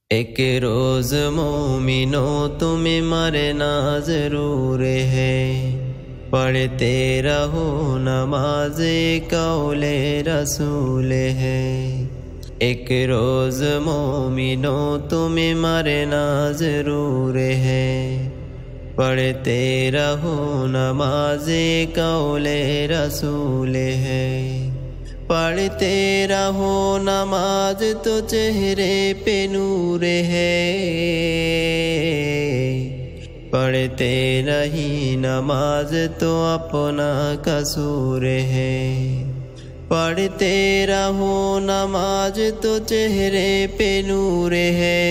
एक रोज मोमिनो तुम्हें मरना जरूर है, पढ़ते रहो नमाज़े कौले रसूल है। एक रोज मोमिनो तुम्हें मरना जरूर है, पढ़ते रहो नमाज़े कौले रसूल है। पढ़ते रहो नमाज तो चेहरे पे नूर है, पढ़ते नहीं नमाज तो अपना कसूर है। पढ़ते रहो नमाज तो चेहरे पे नूर है,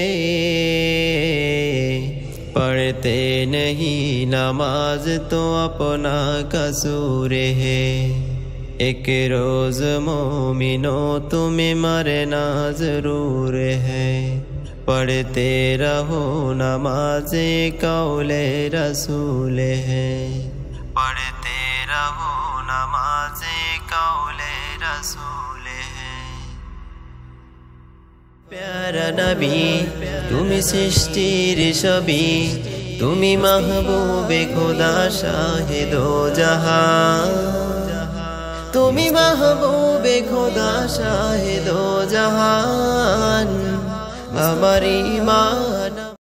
पढ़ते नहीं नमाज तो अपना कसूर है। एक रोज मोमिनो तुम्हें मरना जरूर है, पढ़ते रहो नमाज़े कौले रसूल है। पढ़ते रहो नमाज़े कौले रसूल है। प्यारा नबी तुमी सृष्टिर छवि, तुमी महबूबे खुदा शाहे दो जहां। तुमी महबूबे खुदा शाहे दो जहान। हमारी ईमान